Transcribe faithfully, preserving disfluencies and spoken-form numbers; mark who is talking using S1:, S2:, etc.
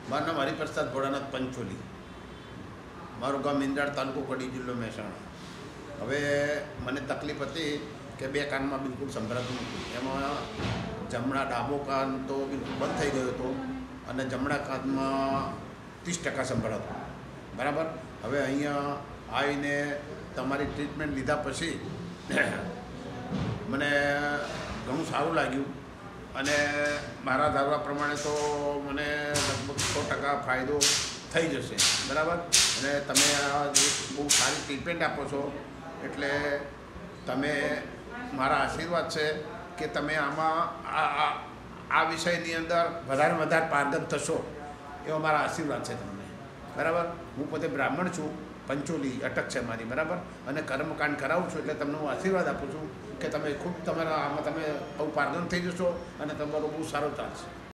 S1: મારું નામ હરિપ્રસાદ ભોળાનાથ પંચોલી, મારું ગામ ઇન્દ્રાળ, તાલુકો કડી, જિલ્લો મહેસાણા. હવે મને તકલીફ હતી કે બે કાનમાં બિલકુલ સંભળાતું નહોતું. એમાં જમણા ડાબો કાન તો બિલકુલ બંધ થઈ ગયો હતો અને જમણા કાનમાં ત્રીસ ટકા સંભળાતું, બરાબર. હવે અહીંયા આવીને તમારી ટ્રીટમેન્ટ લીધા પછી મને ઘણું સારું લાગ્યું અને મારા ધારવા પ્રમાણે તો મને લગભગ સો ટકા ફાયદો થઈ જશે, બરાબર. અને તમે આ બહુ સારી ટ્રીટમેન્ટ આપો છો એટલે તમે મારા આશીર્વાદ છે કે તમે આમાં આ આ વિષયની અંદર વધારે વધારે પારંગત થશો એવો મારા આશીર્વાદ છે તમને, બરાબર. હું પોતે બ્રાહ્મણ છું, પંચોલી અટક છે મારી, બરાબર. અને કર્મકાંડ કરાવું છું એટલે તમને હું આશીર્વાદ આપું છું કે તમે ખૂબ તમારા આમાં તમે બહુ પારંગત થઈ જશો અને તમારો બહુ સારો ચાલશે.